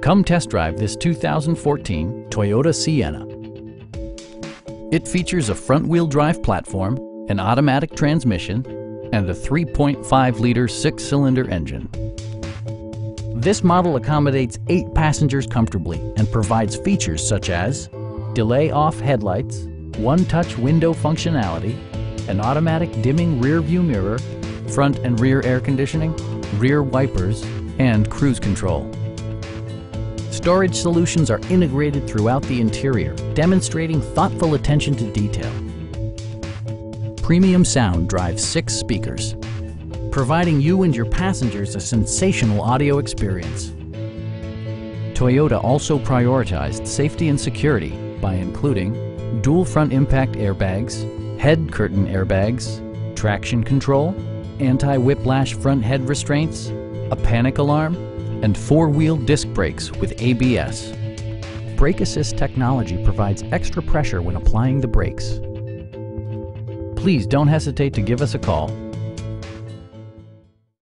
Come test drive this 2014 Toyota Sienna. It features a front-wheel drive platform, an automatic transmission, and a 3.5-liter six-cylinder engine. This model accommodates 8 passengers comfortably and provides features such as delay-off headlights, one-touch window functionality, an automatic dimming rear-view mirror, front and rear air conditioning, rear wipers, and cruise control. Storage solutions are integrated throughout the interior, demonstrating thoughtful attention to detail. Premium sound drives 6 speakers, providing you and your passengers a sensational audio experience. Toyota also prioritized safety and security by including dual front impact airbags, head curtain airbags, traction control, anti-whiplash front head restraints, a panic alarm, and 4-wheel disc brakes with ABS. Brake assist technology provides extra pressure when applying the brakes. Please don't hesitate to give us a call